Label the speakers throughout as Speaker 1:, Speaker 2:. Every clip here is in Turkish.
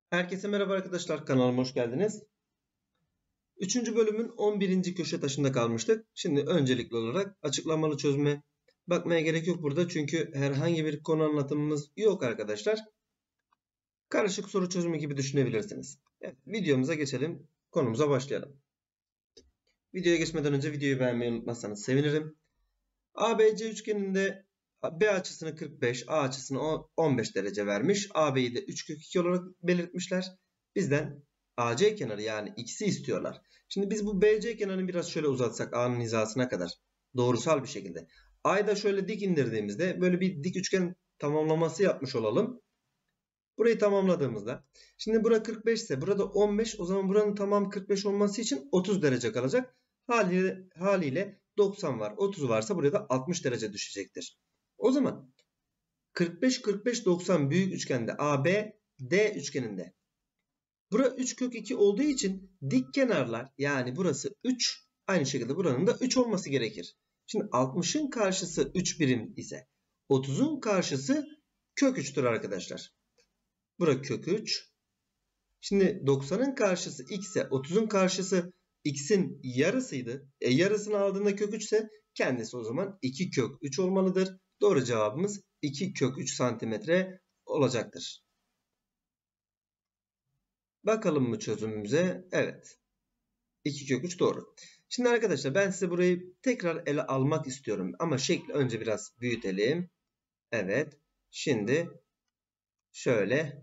Speaker 1: Herkese merhaba arkadaşlar, kanalıma hoş geldiniz. 3. bölümün 11. köşe taşında kalmıştık. Şimdi öncelikli olarak açıklamalı çözüme bakmaya gerek yok burada. Çünkü herhangi bir konu anlatımımız yok arkadaşlar. Karışık soru çözümü gibi düşünebilirsiniz. Evet, videomuza geçelim. Konumuza başlayalım. Videoya geçmeden önce videoyu beğenmeyi unutmazsanız sevinirim. ABC üçgeninde B açısını 45, A açısını 15 derece vermiş. AB'yi de 3 kök 2 olarak belirtmişler. Bizden AC kenarı yani x'i istiyorlar. Şimdi biz bu BC kenarını biraz şöyle uzatsak A'nın hizasına kadar doğrusal bir şekilde. A'yı da şöyle dik indirdiğimizde böyle bir dik üçgen tamamlaması yapmış olalım. Burayı tamamladığımızda şimdi bura 45 ise burada 15, o zaman buranın tamam 45 olması için 30 derece kalacak. Haliyle 90 var. 30 varsa buraya da 60 derece düşecektir. O zaman 45-45-90 büyük üçgende AB D üçgeninde. Bura 3 kök 2 olduğu için dik kenarlar yani burası 3, aynı şekilde buranın da 3 olması gerekir. Şimdi 60'ın karşısı 3 birim ise 30'un karşısı kök 3'tür arkadaşlar. Bura kök 3. Şimdi 90'ın karşısı x ise 30'un karşısı x'in yarısıydı. Yarısını aldığında kök 3 ise kendisi o zaman 2 kök 3 olmalıdır. Doğru cevabımız 2 kök 3 santimetre olacaktır. Bakalım mı çözümümüze? Evet. 2 kök 3 doğru. Şimdi arkadaşlar ben size burayı tekrar ele almak istiyorum. Ama şekli önce biraz büyütelim. Evet. Şimdi şöyle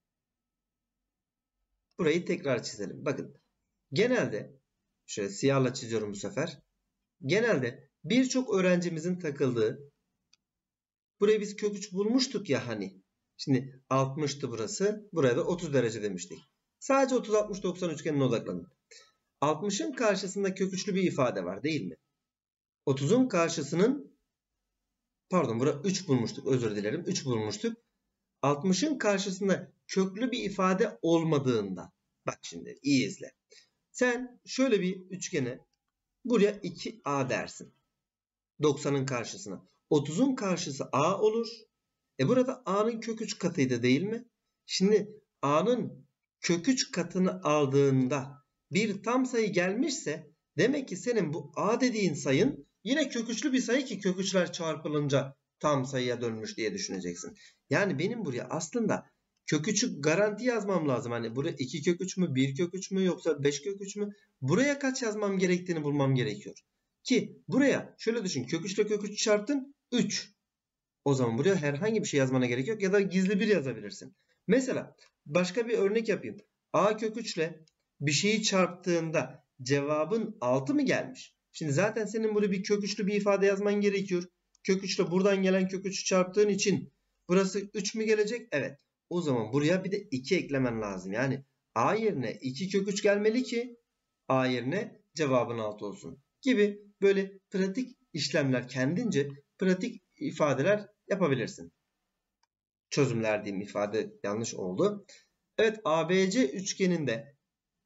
Speaker 1: burayı tekrar çizelim. Bakın. Genelde şöyle siyahla çiziyorum bu sefer. Genelde birçok öğrencimizin takıldığı, burayı biz kök 3 bulmuştuk ya hani. Şimdi 60'tı burası. Buraya da 30 derece demiştik. Sadece 30-60-90 üçgenine odaklanın. 60'ın karşısında kök 3'lü bir ifade var değil mi? 30'un karşısının, pardon burada 3 bulmuştuk, özür dilerim, 3 bulmuştuk. 60'ın karşısında köklü bir ifade olmadığında, bak şimdi iyi izle. Sen şöyle bir üçgene buraya 2A dersin. 90'ın karşısına. 30'un karşısı A olur. Burada A'nın kök 3 katıydı değil mi? Şimdi A'nın kök 3 katını aldığında bir tam sayı gelmişse demek ki senin bu A dediğin sayın yine kök 3'lü bir sayı ki kök 3'ler çarpılınca tam sayıya dönmüş diye düşüneceksin. Yani benim buraya aslında kök 3'ü garanti yazmam lazım. Hani buraya 2 kök 3 mü, 1 kök 3 mü yoksa 5 kök 3 mü? Buraya kaç yazmam gerektiğini bulmam gerekiyor. Ki buraya şöyle düşün, kök 3 ile kök 3 çarptın 3. O zaman buraya herhangi bir şey yazmana gerek yok ya da gizli bir yazabilirsin. Mesela başka bir örnek yapayım. A kök 3 ile bir şeyi çarptığında cevabın 6 mı gelmiş? Şimdi zaten senin burada bir kök 3'lü bir ifade yazman gerekiyor. Kök 3 ile buradan gelen kök 3'ü çarptığın için burası 3 mü gelecek? Evet. O zaman buraya bir de 2 eklemen lazım. Yani A yerine 2 kök 3 gelmeli ki A yerine cevabın 6 olsun. Gibi böyle pratik işlemler, kendince pratik ifadeler yapabilirsin. Çözümler diyeyim, ifade yanlış oldu. Evet, ABC üçgeninde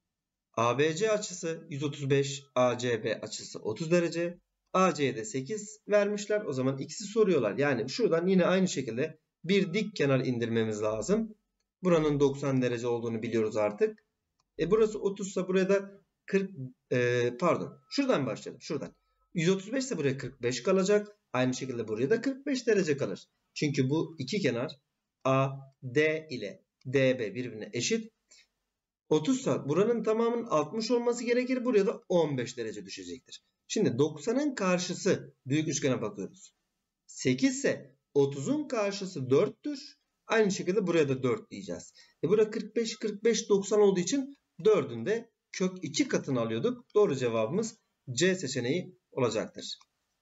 Speaker 1: ABC açısı 135, ACB açısı 30 derece. AC'de 8 vermişler. O zaman x'i soruyorlar. Yani şuradan yine aynı şekilde bir dik kenar indirmemiz lazım. Buranın 90 derece olduğunu biliyoruz artık. Burası 30 ise buraya da 40 pardon. Şuradan başlayalım. Şuradan. 135 ise buraya 45 kalacak. Aynı şekilde buraya da 45 derece kalır. Çünkü bu iki kenar AD ile DB birbirine eşit. 30 ise buranın tamamının 60 olması gerekir. Buraya da 15 derece düşecektir. Şimdi 90'ın karşısı büyük üçgene bakıyoruz. 8 ise 30'un karşısı 4'tür. Aynı şekilde buraya da 4 diyeceğiz. Burada 45, 45, 90 olduğu için 4'ün de kök 2 katını alıyorduk. Doğru cevabımız C seçeneği olacaktır.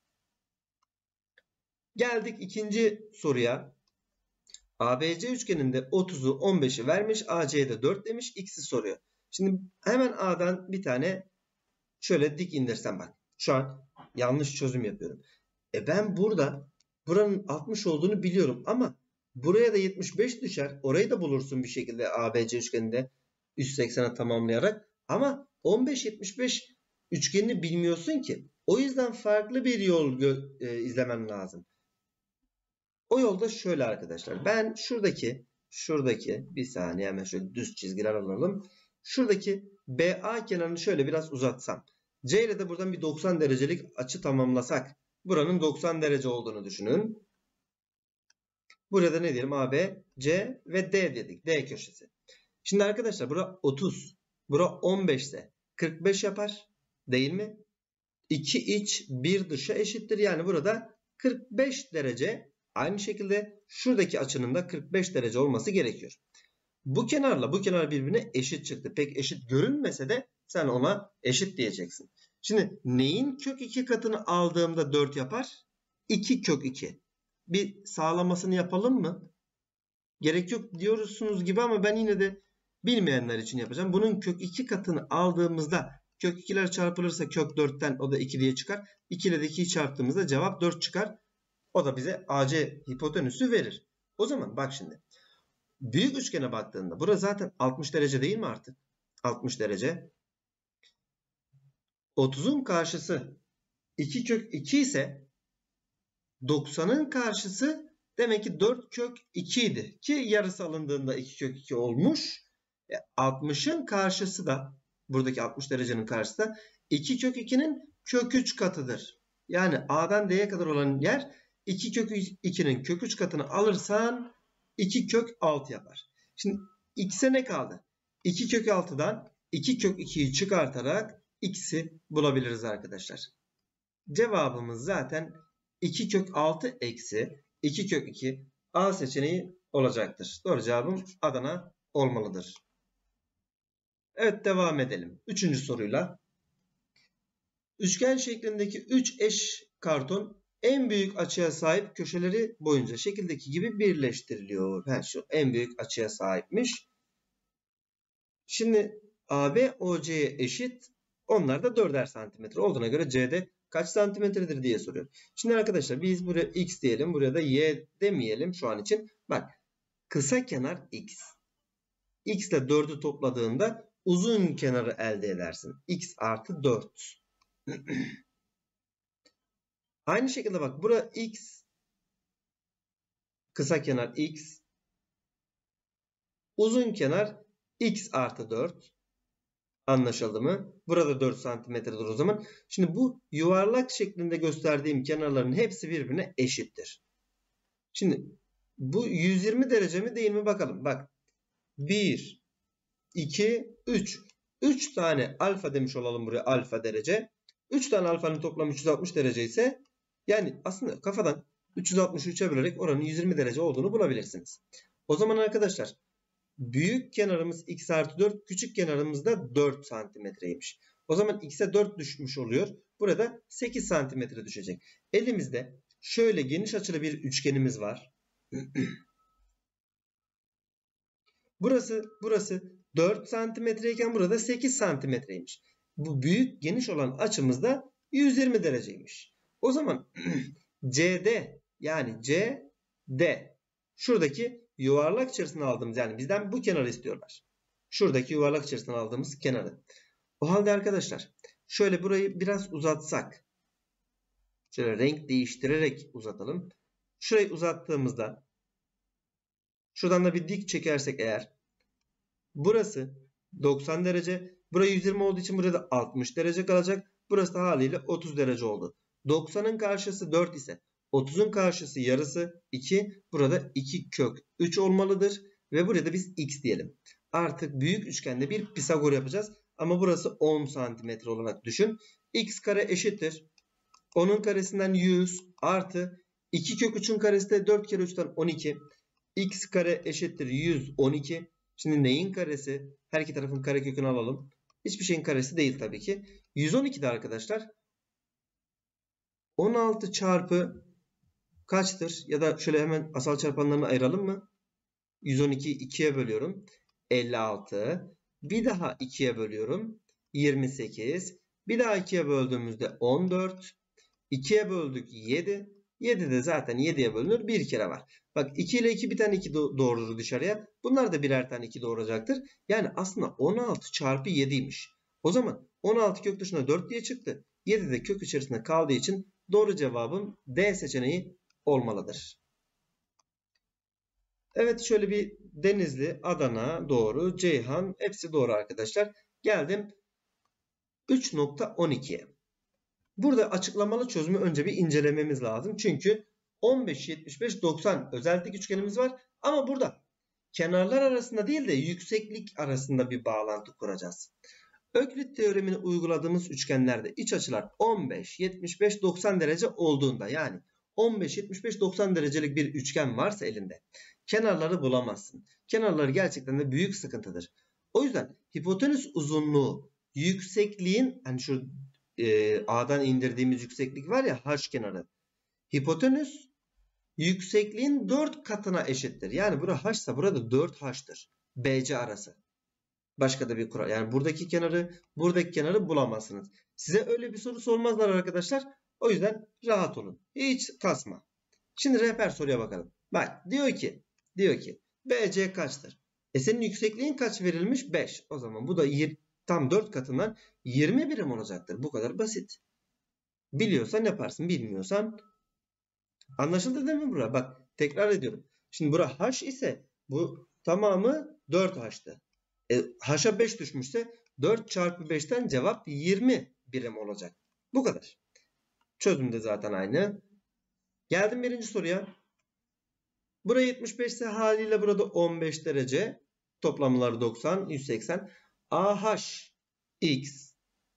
Speaker 1: Geldik ikinci soruya. ABC üçgeninde 30'u 15'i vermiş. AC'de 4 demiş. X'i soruyor. Şimdi hemen A'dan bir tane şöyle dik indirsem bak. Şu an yanlış çözüm yapıyorum. Ben burada buranın 60 olduğunu biliyorum ama buraya da 75 düşer. Orayı da bulursun bir şekilde ABC üçgeninde 180'e tamamlayarak. Ama 15-75 üçgenini bilmiyorsun ki. O yüzden farklı bir yol izlemen lazım. O yolda şöyle arkadaşlar. Ben şuradaki şuradaki bir saniye hemen şöyle düz çizgiler alalım. Şuradaki BA kenarını şöyle biraz uzatsam. C ile de buradan bir 90 derecelik açı tamamlasak. Buranın 90 derece olduğunu düşünün. Burada ne diyelim? AB, C ve D dedik. D köşesi. Şimdi arkadaşlar bura 30. Bura 15 ise 45 yapar. Değil mi? 2 iç 1 dışa eşittir. Yani burada 45 derece. Aynı şekilde şuradaki açının da 45 derece olması gerekiyor. Bu kenarla bu kenar birbirine eşit çıktı. Pek eşit görünmese de sen ona eşit diyeceksin. Şimdi neyin kök 2 katını aldığımda 4 yapar? 2 kök 2. Bir sağlamasını yapalım mı? Gerek yok diyorsunuz gibi ama ben yine de bilmeyenler için yapacağım. Bunun kök 2 katını aldığımızda kök 2'ler çarpılırsa kök 4'ten o da 2 diye çıkar. 2 ile de 2'yi çarptığımızda cevap 4 çıkar. O da bize AC hipotenüsü verir. O zaman bak şimdi. Büyük üçgene baktığında burası zaten 60 derece değil mi artık? 60 derece. 30'un karşısı 2 kök 2 ise 90'ın karşısı demek ki 4 kök 2 idi. Ki yarısı alındığında 2 kök 2 olmuş. 60'ın karşısı da buradaki 60 derecenin karşısı da 2 kök 2'nin kök 3 katıdır. Yani A'dan D'ye kadar olan yer 2 kök 2'nin kök 3 katını alırsan 2 kök 6 yapar. Şimdi x'e ne kaldı? 2 kök 6'dan 2 kök 2'yi çıkartarak x'i bulabiliriz arkadaşlar. Cevabımız zaten 2 kök 6 eksi 2 kök 2 A seçeneği olacaktır. Doğru cevabım Adana olmalıdır. Evet, devam edelim. Üçüncü soruyla. Üçgen şeklindeki 3 eş karton en büyük açıya sahip köşeleri boyunca şekildeki gibi birleştiriliyor. Şu en büyük açıya sahipmiş. Şimdi AB OC'ye eşit. Onlar da 4'er santimetre olduğuna göre CD kaç santimetredir diye soruyor. Şimdi arkadaşlar biz buraya x diyelim. Buraya da y demeyelim şu an için. Bak, kısa kenar x. X ile 4'ü topladığında uzun kenarı elde edersin. X artı 4. Aynı şekilde bak, bura x. Kısa kenar x. Uzun kenar x artı 4. Anlaşıldı mı? Burada 4 santimetredir o zaman. Şimdi bu yuvarlak şeklinde gösterdiğim kenarların hepsi birbirine eşittir. Şimdi bu 120 derece mi değil mi bakalım. Bak 1, 2, 3. 3 tane alfa demiş olalım buraya, alfa derece. 3 tane alfanın toplamı 360 derece ise yani aslında kafadan 360'ı 3'e bölerek oranın 120 derece olduğunu bulabilirsiniz. O zaman arkadaşlar büyük kenarımız x artı 4, küçük kenarımız da 4 santimetreymiş. O zaman x'e 4 düşmüş oluyor. Burada 8 santimetre düşecek. Elimizde şöyle geniş açılı bir üçgenimiz var. Burası 4 santimetreyken burada 8 santimetreymiş. Bu büyük geniş olan açımız da 120 dereceymiş. O zaman CD yani CD şuradaki yuvarlak içerisine aldığımız, yani bizden bu kenarı istiyorlar. Şuradaki yuvarlak içerisine aldığımız kenarı. O halde arkadaşlar şöyle burayı biraz uzatsak. Şöyle renk değiştirerek uzatalım. Şurayı uzattığımızda şuradan da bir dik çekersek eğer, burası 90 derece. Burası 120 olduğu için burada 60 derece kalacak. Burası da haliyle 30 derece oldu. 90'ın karşısı 4 ise 30'un karşısı yarısı 2. Burada 2 kök 3 olmalıdır. Ve burada biz x diyelim. Artık büyük üçgende bir Pisagor yapacağız. Ama burası 10 santimetre olarak düşün. X kare eşittir 10'un karesinden 100 artı 2 kök 3'ün karesi de 4 kere 3'ten 12. X kare eşittir 112. Şimdi neyin karesi? Her iki tarafın karekökünü alalım. Hiçbir şeyin karesi değil tabii ki. 112'de arkadaşlar 16 çarpı kaçtır? Ya da şöyle hemen asal çarpanlarını ayıralım mı? 112'yi 2'ye bölüyorum. 56. Bir daha 2'ye bölüyorum. 28. Bir daha 2'ye böldüğümüzde 14. 2'ye böldük 7. 7 de zaten 7'ye bölünür. Bir kere var. Bak 2 ile 2 bir tane 2 doğurur dışarıya. Bunlar da birer tane 2 doğuracaktır. Yani aslında 16 çarpı 7'ymiş. O zaman 16 kök dışına 4 diye çıktı. 7 de kök içerisinde kaldığı için doğru cevabım D seçeneği olmalıdır. Evet, şöyle bir Denizli, Adana doğru. Ceyhan hepsi doğru arkadaşlar. Geldim 3.12'ye. Burada açıklamalı çözümü önce bir incelememiz lazım. Çünkü 15, 75, 90 özel dik üçgenimiz var. Ama burada kenarlar arasında değil de yükseklik arasında bir bağlantı kuracağız. Öklit teoremini uyguladığımız üçgenlerde iç açılar 15, 75, 90 derece olduğunda, yani 15, 75, 90 derecelik bir üçgen varsa elinde, kenarları bulamazsın. Kenarları gerçekten de büyük sıkıntıdır. O yüzden hipotenüs uzunluğu yüksekliğin, hani şu A'dan indirdiğimiz yükseklik var ya, H kenarı. Hipotenüs yüksekliğin 4 katına eşittir. Yani bura H ise burada 4H'tır. BC arası. Başka da bir kural. Yani buradaki kenarı bulamazsınız. Size öyle bir soru sormazlar arkadaşlar. O yüzden rahat olun. Hiç kasma. Şimdi rehber soruya bakalım. Bak diyor ki BC kaçtır? Senin yüksekliğin kaç verilmiş? 5. O zaman bu da tam 4 katından 20 birim olacaktır. Bu kadar basit. Biliyorsan yaparsın. Bilmiyorsan anlaşıldı değil mi bura? Bak tekrar ediyorum. Şimdi bura H ise bu tamamı 4H'tı. H'a 5 düşmüşse 4 çarpı 5'ten cevap 20 birim olacak. Bu kadar. Çözüm de zaten aynı. Geldim birinci soruya. Bura 75 ise haliyle burada 15 derece. Toplamları 90, 180. AH, X,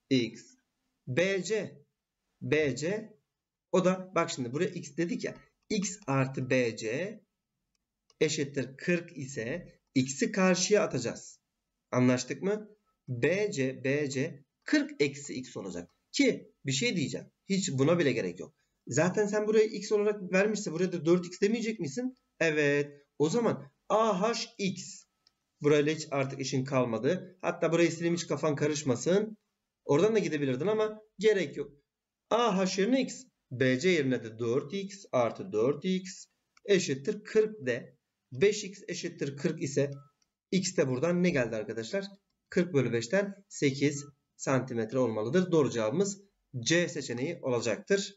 Speaker 1: BC. O da bak şimdi buraya X dedik ya. X artı BC eşittir 40 ise X'i karşıya atacağız. Anlaştık mı? BC 40 eksi X olacak. Ki bir şey diyeceğim. Hiç buna bile gerek yok. Zaten sen buraya X olarak vermişse buraya da 4X demeyecek misin? Evet. O zaman AHX. Burayla hiç artık işin kalmadı. Hatta burayı sileyim, hiç kafan karışmasın. Oradan da gidebilirdin ama gerek yok. AH yerine X. BC yerine de 4X artı 4X eşittir 40 de. 5X eşittir 40 ise X de buradan ne geldi arkadaşlar? 40 bölü 5'ten 8 santimetre olmalıdır. Doğru cevabımız C seçeneği olacaktır.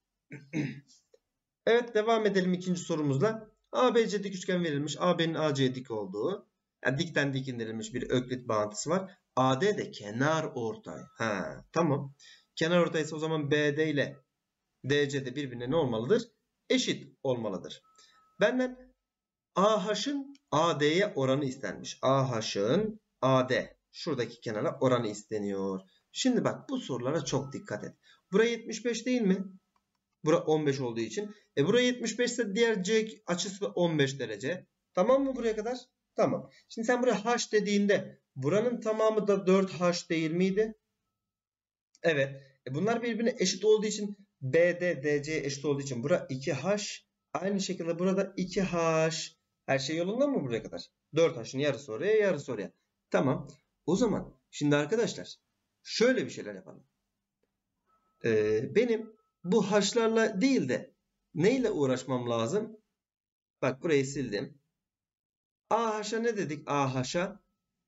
Speaker 1: Evet, devam edelim ikinci sorumuzla. ABC dik üçgen verilmiş. AB'nin AC'ye dik olduğu. Yani dikten dik indirilmiş bir öklit bağıntısı var. AD de kenar ortay. Tamam. Kenar ortay ise o zaman BD ile DC de birbirine ne olmalıdır? Eşit olmalıdır. Benden AH'ın AD'ye oranı istenmiş. AH'ın AD şuradaki kenara oranı isteniyor. Şimdi bak, bu sorulara çok dikkat et. Buraya 75 değil mi? Bura 15 olduğu için. Buraya 75 ise diğer C açısı da 15 derece. Tamam mı buraya kadar? Tamam. Şimdi sen buraya H dediğinde buranın tamamı da 4H değil miydi? Evet. Bunlar birbirine eşit olduğu için BD DC'ye eşit olduğu için bura 2H. Aynı şekilde burada 2H. Her şey yolunda mı buraya kadar? 4H'ın yarısı oraya, yarısı oraya. Tamam. O zaman şimdi arkadaşlar şöyle bir şeyler yapalım. Benim bu H'larla değil de neyle uğraşmam lazım? Bak burayı sildim. AH'a ne dedik? AH'a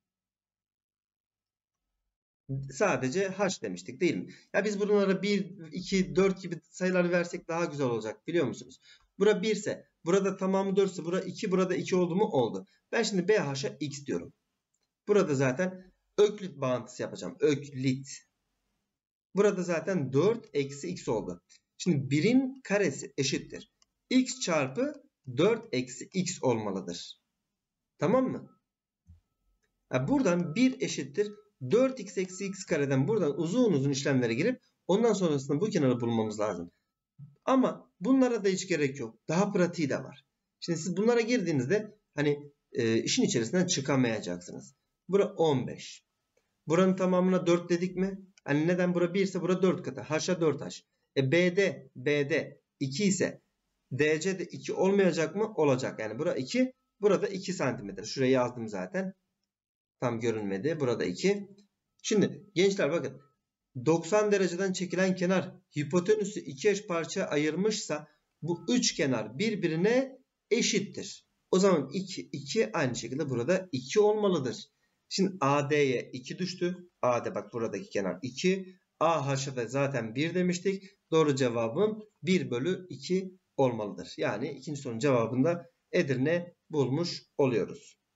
Speaker 1: sadece H demiştik değil mi? Ya biz bunlara 1, 2, 4 gibi sayıları versek daha güzel olacak, biliyor musunuz? Bura 1 ise, burada tamamı 4 ise, bura 2, burada 2 oldu mu? Oldu. Ben şimdi BH'a X diyorum. Burada zaten öklit bağıntısı yapacağım. Öklit. Burada zaten 4 eksi X oldu. Şimdi 1'in karesi eşittir. X çarpı 4 eksi X olmalıdır. Tamam mı? Buradan 1 eşittir 4x eksi x kareden buradan uzun uzun işlemlere girip ondan sonrasında bu kenarı bulmamız lazım. Ama bunlara da hiç gerek yok. Daha pratiği de var. Şimdi siz bunlara girdiğinizde hani işin içerisinden çıkamayacaksınız. Bura 15. Buranın tamamına 4 dedik mi? Hani neden bura 1 ise bura 4 katı. H'a 4H. BD 2 ise DC de 2 olmayacak mı? Olacak. Yani bura 2. Burada 2 santimetre. Şuraya yazdım zaten. Tam görünmedi. Burada 2. Şimdi gençler bakın. 90 dereceden çekilen kenar hipotenüsü 2 eş parçaya ayırmışsa bu 3 kenar birbirine eşittir. O zaman 2 aynı şekilde burada 2 olmalıdır. Şimdi AD'ye 2 düştü. AD bak buradaki kenar 2. AH'a da zaten 1 demiştik. Doğru cevabım 1 bölü 2 olmalıdır. Yani ikinci sorunun cevabında Edirne bulmuş oluyoruz.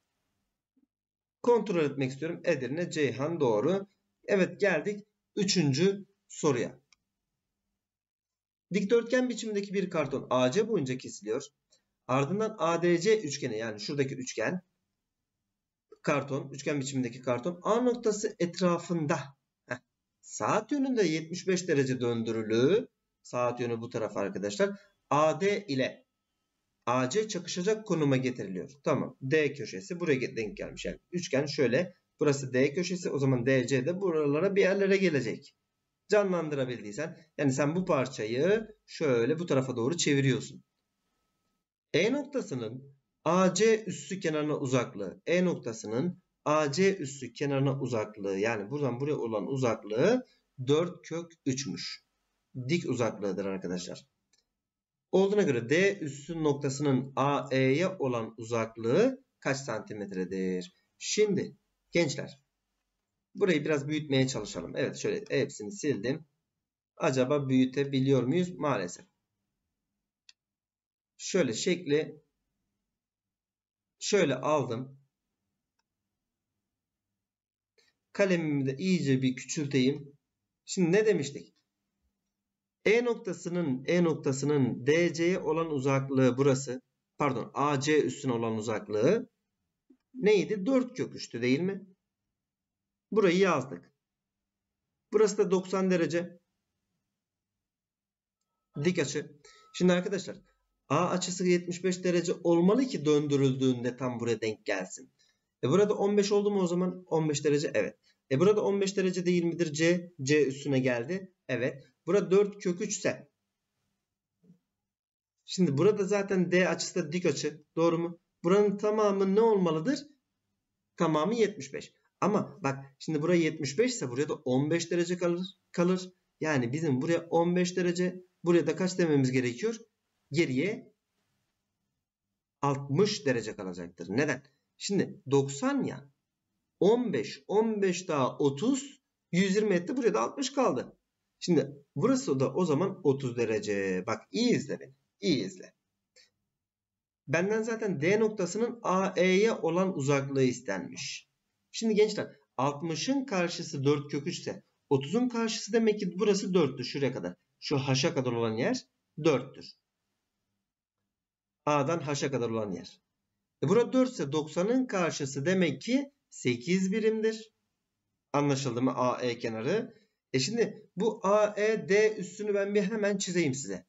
Speaker 1: Kontrol etmek istiyorum. Edirne, Ceyhan doğru. Evet, geldik 3. soruya. Dikdörtgen biçimindeki bir karton AC boyunca kesiliyor. Ardından ADC üçgeni, yani şuradaki üçgen karton, üçgen biçimindeki karton A noktası etrafında saat yönünde 75 derece döndürülü, saat yönü bu taraf arkadaşlar, AD ile AC çakışacak konuma getiriliyor. Tamam. D köşesi buraya denk gelmiş. Yani üçgen şöyle. Burası D köşesi. O zaman DC de buralara bir yerlere gelecek. Canlandırabildiysen. Yani sen bu parçayı şöyle bu tarafa doğru çeviriyorsun. E noktasının AC üssü kenarına uzaklığı. E noktasının AC üssü kenarına uzaklığı. Yani buradan buraya olan uzaklığı 4 kök 3'müş. Dik uzaklığıdır arkadaşlar. Olduğuna göre D üssü noktasının AE'ye olan uzaklığı kaç santimetredir? Şimdi gençler, burayı biraz büyütmeye çalışalım. Evet, şöyle hepsini sildim. Acaba büyütebiliyor muyuz? Maalesef. Şöyle şekli şöyle aldım. Kalemimi de iyice bir küçülteyim. Şimdi ne demiştik? E noktasının DC'ye olan uzaklığı burası. Pardon, AC üssüne olan uzaklığı neydi? 4 kök 3'tü değil mi? Burayı yazdık. Burası da 90 derece. Dik açı. Şimdi arkadaşlar A açısı 75 derece olmalı ki döndürüldüğünde tam buraya denk gelsin. Burada 15 oldu mu o zaman? 15 derece, evet. Burada 15 derece değil midir? C üstüne geldi. Evet. Burada 4 kök 3 ise. Şimdi burada zaten D açısı da dik açı. Doğru mu? Buranın tamamı ne olmalıdır? Tamamı 75. Ama bak şimdi buraya 75 ise buraya da 15 derece kalır. Yani bizim buraya 15 derece, buraya da kaç dememiz gerekiyor? Geriye 60 derece kalacaktır. Neden? Şimdi 90 ya. 15 daha 30, 120 etti. Buraya da 60 kaldı. Şimdi burası da o zaman 30 derece. Bak iyi izle beni. İyi izle. Benden zaten D noktasının AE'ye olan uzaklığı istenmiş. Şimdi gençler 60'ın karşısı 4 kök 3 ise 30'un karşısı demek ki burası 4'tür şuraya kadar. Şu H'a kadar olan yer 4'tür. A'dan H'a kadar olan yer. Burada 4 ise 90'ın karşısı demek ki 8 birimdir. Anlaşıldı mı? AE kenarı. Şimdi bu AED üssünü ben bir hemen çizeyim size.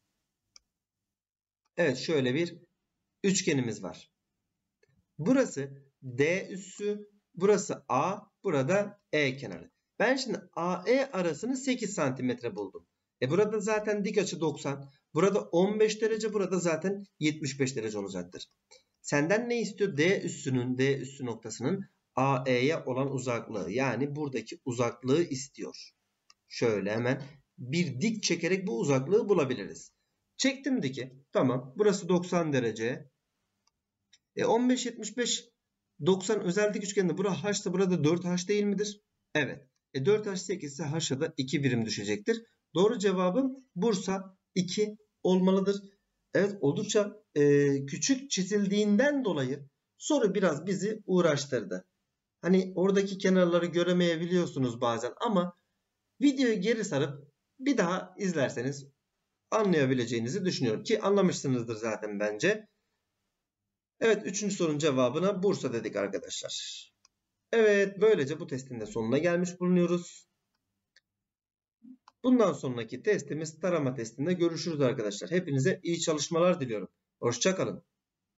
Speaker 1: Evet, şöyle bir üçgenimiz var. Burası D üssü, burası A, burada E kenarı. Ben şimdi AE arasını 8 santimetre buldum. Burada zaten dik açı 90. Burada 15 derece, burada zaten 75 derece olacaktır. Senden ne istiyor? D üssü noktasının AE'ye olan uzaklığı. Yani buradaki uzaklığı istiyor. Şöyle hemen bir dik çekerek bu uzaklığı bulabiliriz. Çektim diki. Tamam. Burası 90 derece. 15, 75, 90 özel dik üçgende. Burası H ise burada 4H değil midir? Evet. 4H 8 ise H'a da 2 birim düşecektir. Doğru cevabım Bursa 2 olmalıdır. Evet, oldukça küçük çizildiğinden dolayı soru biraz bizi uğraştırdı. Hani oradaki kenarları göremeyebiliyorsunuz bazen ama videoyu geri sarıp bir daha izlerseniz anlayabileceğinizi düşünüyorum ki anlamışsınızdır zaten bence. Evet, 3. sorunun cevabına Bursa dedik arkadaşlar. Evet, böylece bu testin de sonuna gelmiş bulunuyoruz. Bundan sonraki testimiz tarama testinde görüşürüz arkadaşlar. Hepinize iyi çalışmalar diliyorum. Hoşça kalın.